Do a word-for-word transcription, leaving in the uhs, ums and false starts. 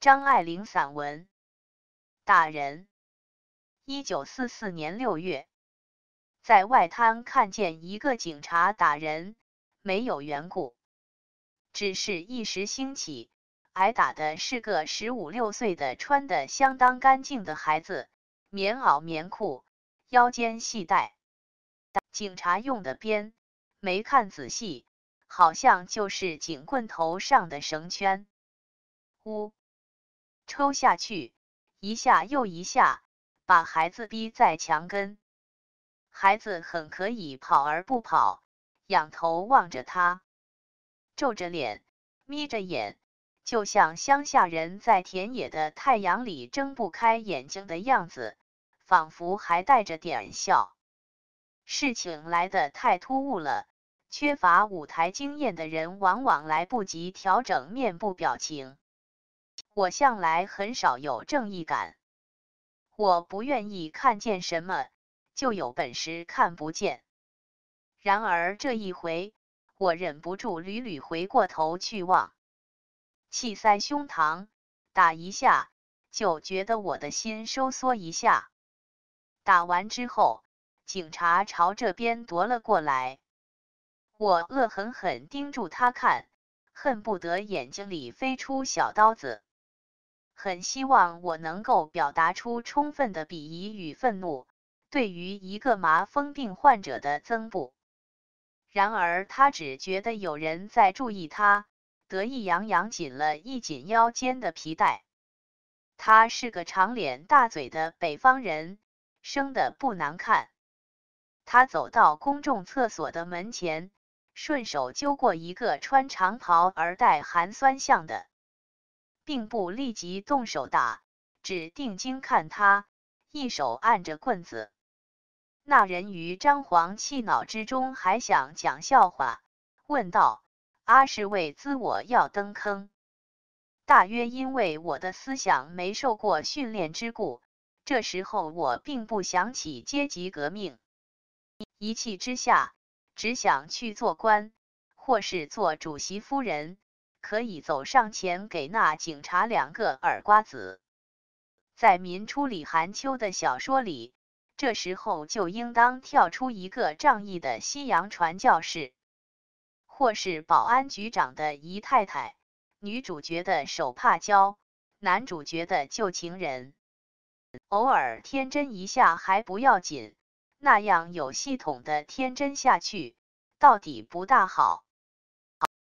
张爱玲散文。打人。一九四四年六月，在外滩看见一个警察打人，没有缘故，只是一时兴起。挨打的是个十五六岁的穿得相当干净的孩子，棉袄棉裤，腰间系带。警察用的鞭，没看仔细，好像就是警棍头上的绳圈。呜，抽下去，一下又一下，把孩子逼在墙根。孩子很可以跑而不跑，仰头望着他，皱着脸，眯着眼，就像乡下人在田野的太阳里睁不开眼睛的样子，仿佛还带着点笑。事情来得太突兀了，缺乏舞台经验的人往往来不及调整面部表情。我向来很少有正义感，我不愿意看见什么，就有本事看不见。然而这一回，我忍不住屡屡回过头去望，气塞胸膛，打一下，就觉得我的心收缩一下。打完之后，警察朝这边夺了过来，我恶狠狠盯住他看，恨不得眼睛里飞出小刀子。很希望我能够表达出充分的鄙夷与愤怒，对于一个麻风病患者的憎恶。然而他只觉得有人在注意他，得意洋洋紧了一紧腰间的皮带。他是个长脸大嘴的北方人，生得不难看。他走到公众厕所的门前，顺手揪过一个穿长袍而戴寒酸相的，并不立即动手打，只定睛看他，一手按着棍子。那人于张皇气恼之中还想讲笑话，问道：“阿是为滋我要登坑？”大约因为我的思想没受过训练之故，这时候我并不想起阶级革命，一气之下，只想去做官，或是做主席夫人，可以走上前给那警察两个耳瓜子。在民初李寒秋的小说里，这时候就应当跳出一个仗义的西洋传教士，或是保安局长的姨太太，女主角的手帕胶，男主角的旧情人。偶尔天真一下还不要紧，那样有系统的天真下去，到底不大好。